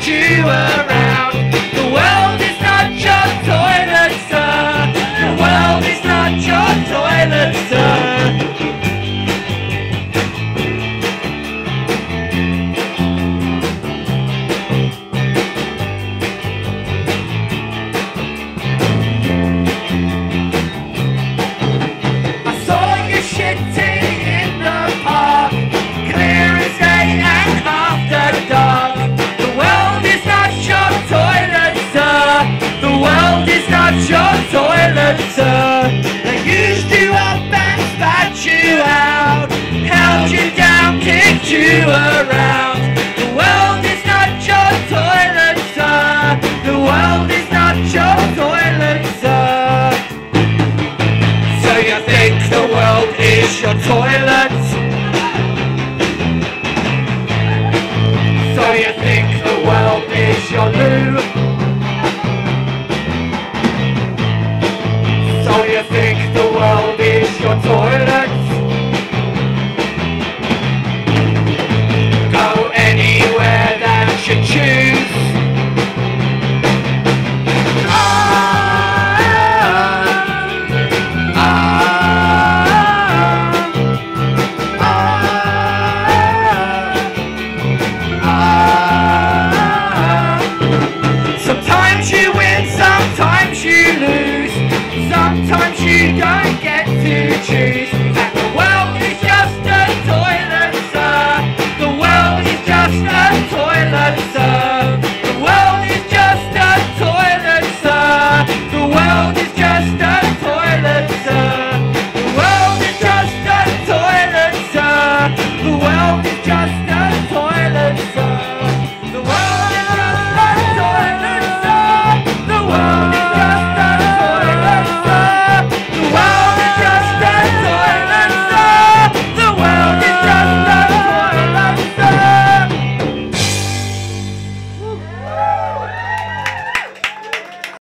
you around. The world is not your toilet, sir. The world is not your toilet, sir. Your toilet, sir. They used you up and spat you out, held you down, kicked you out.